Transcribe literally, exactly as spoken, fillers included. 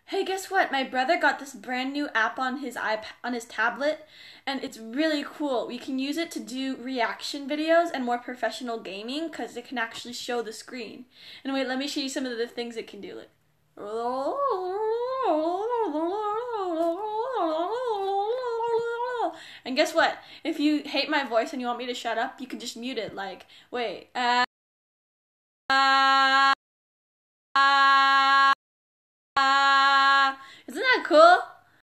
Hey, guess what? My brother got this brand new app on his iPad, on his tablet, and it's really cool. We can use it to do reaction videos and more professional gaming because it can actually show the screen. And wait, let me show you some of the things it can do. Like, and guess what? If you hate my voice and you want me to shut up, you can just mute it. Like, wait, uh, uh, uh, isn't that cool?